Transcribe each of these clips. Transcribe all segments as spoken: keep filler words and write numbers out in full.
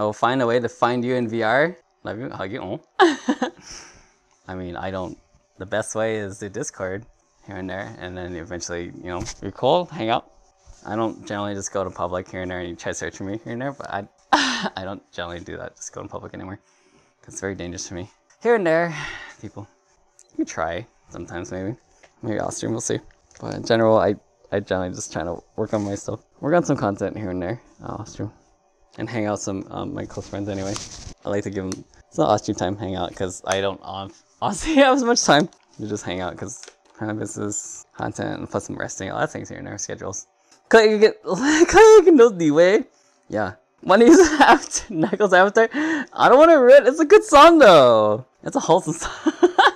I will find a way to find you in V R. Love you, hug you. Oh. I mean, I don't. The best way is to Discord here and there, and then eventually, you know, you're cool, hang out. I don't generally just go to public here and there and you try searching me here and there, but I, I don't generally do that. Just go to public anymore. It's very dangerous for me. Here and there, people, you try sometimes maybe. Maybe I'll stream, we'll see. But in general, I, I generally just try to work on my stuff. Work on some content here and there. I'll stream. And hang out with some um, my close friends anyway. I like to give them, it's not off stream time, hang out, because I don't um, honestly have as much time to just hang out, because kind of business, content, and plus some resting, a lot of things here and there, schedules. Can you get, can you know the way? Yeah. When he's after Knuckles Avatar, I don't want to read. It's a good song though. It's a wholesome song.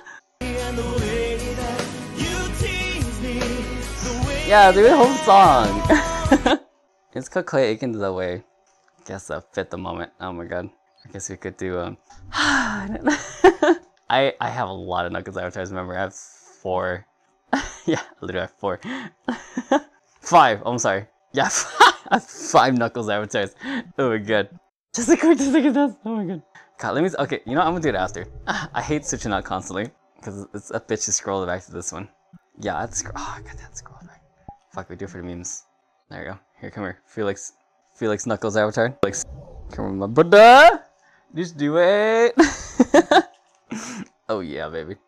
Yeah, dude, whole song. It's called Clay Aiken the way. Guess that fit the moment. Oh my god. I guess we could do um. I I have a lot of Knuckles avatars. Remember, I have four. Yeah, I literally have four. Five. Oh, I'm sorry. Yeah, I have five Knuckles avatars. Oh my god. Just a quick second dance. Oh my god. God, let me. Okay, you know what? I'm gonna do it after. I hate switching out constantly because it's a bitch to scroll back to this one. Yeah, I have to scroll. Oh, I got that scroll back. Fuck, we do it for the memes. There you go. Here, come here. Felix. Felix Knuckles avatar. Felix. Come on, my brother. Just do it. Oh yeah, baby.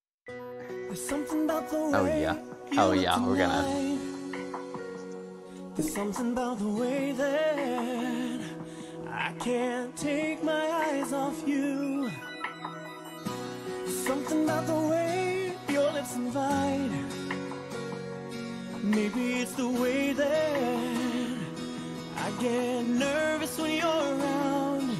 Oh yeah. Oh yeah, we're gonna. There's something about the way that I can't take my eyes off you. There's something about the way your lips invite. Maybe it's the way that I get nervous when you're around.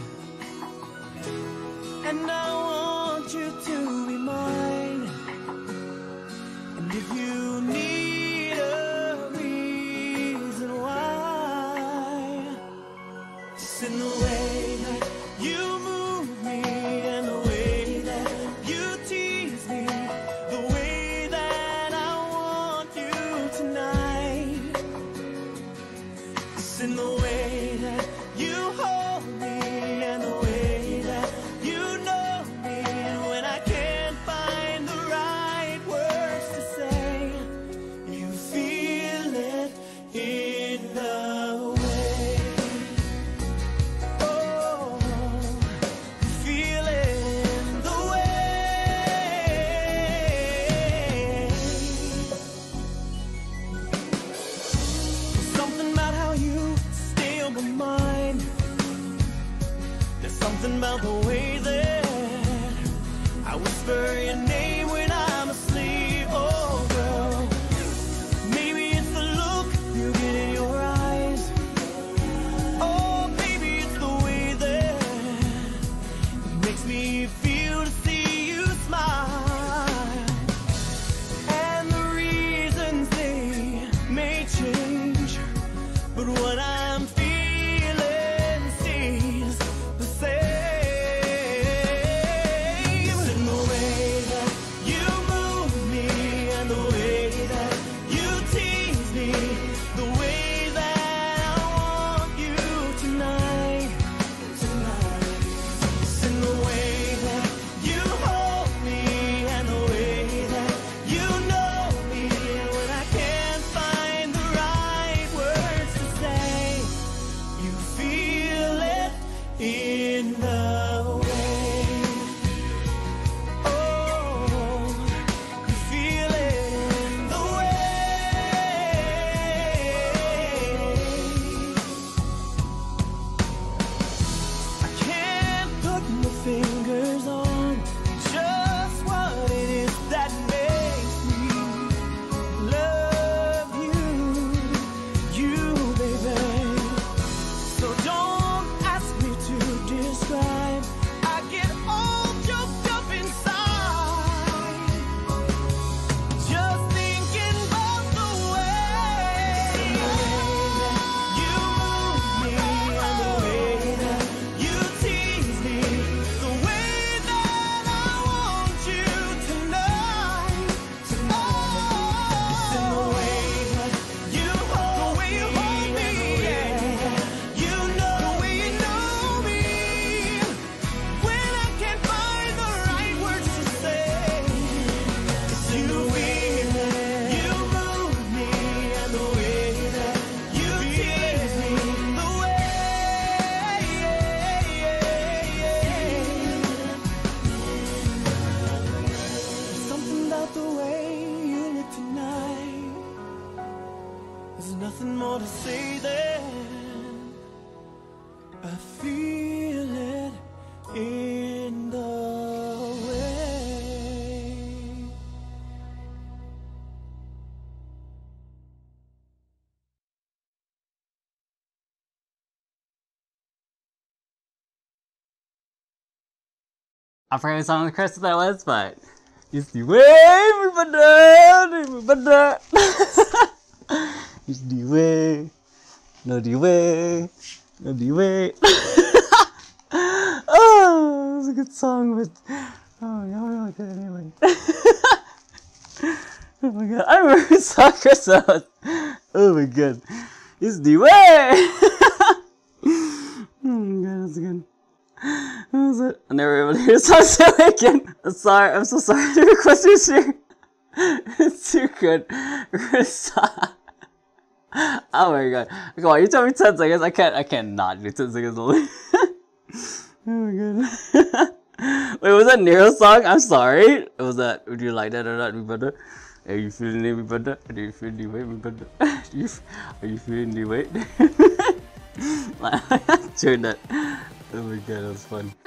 And I want you to be mine. And if you need a reason why, just in the way that you move me and the way that you tease me, the way that I want you tonight, just in the way that you hold me and the way that you know me when I can't find the right words to say. You feel it in the way. Oh, you feel it in the way. Something about how you stay on my mind. There's something about the way that I whisper your name when I'm asleep. Oh girl, maybe it's the look you get in your eyes. Oh baby, it's the way that it makes me feel to see you smile. And the reasons they may change, but what I'm feeling stays the same. It's in the way I feel it in the way. I forgot what song the Chris that was, but it's the way, everybody, everybody. It's the way, no the way, no the way. Oh, it's a good song, but oh, y'all really like that anyway. Oh my god, I remember the song Chris was. Oh my god, it's the way. Oh my god, that's good. What was it? I never able to hear the song so again. I'm sorry, I'm so sorry to request you share. It's too good. Oh my god. Come on, you tell me ten seconds. I can't I can't not do ten seconds only. Oh my god. Wait, was that Nero's song? I'm sorry. Was that would you like that or not, me brother? Are you feeling me brother? Are you feeling the way, me brother? Are you, are you feeling the way? Turn that. Oh my god, that was fun.